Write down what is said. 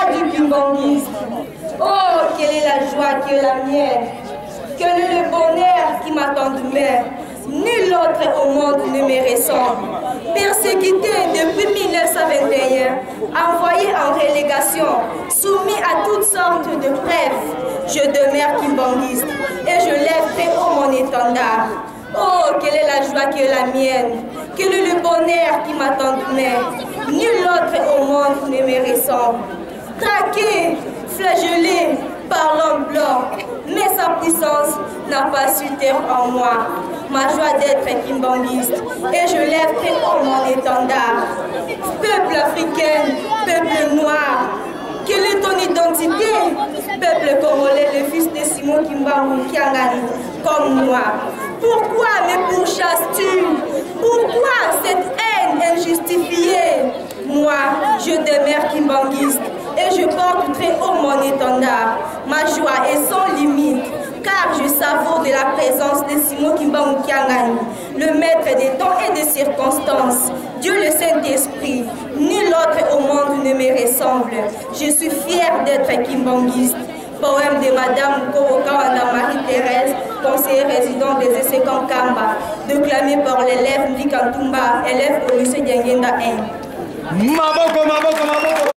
joie du kimbangiste. Oh, quelle est la joie qui est la mienne. Quel est le bonheur qui m'attend demain. Nul autre au monde ne me ressemble. Persécuté depuis 1921, envoyé en relégation, soumis à toutes sortes de preuves, je demeure kimbangiste et je lève très haut mon étendard. Oh, quelle est la joie qui est la mienne, quel est le bonheur qui m'attend demain. Nul autre au monde ne me ressemble. Traqué, flagellé par l'homme blanc, mais sa puissance n'a pas su taire en moi ma joie d'être kimbangiste, et je lève très haut mon étendard. Peuple africain, peuple noir, quelle est ton identité? Peuple congolais, le fils de Simon Kimbangu Kiangani, comme moi. Pourquoi me pourchasses-tu? Pourquoi cette haine injustifiée? Moi, je demeure kimbangiste et je porte très haut mon étendard. Ma joie est sans limite, car je savoure de la présence de Simon Kimbangu Kiangani, le maître des temps et des circonstances. Dieu le Saint-Esprit, nul autre au monde ne me ressemble. Je suis fière d'être kimbangiste. Poème de Madame Kowokawanda Marie-Thérèse, conseillère résidente des essais Kamba, déclamé par l'élève Ndikantumba, élève au lycée d'Yangenda 1.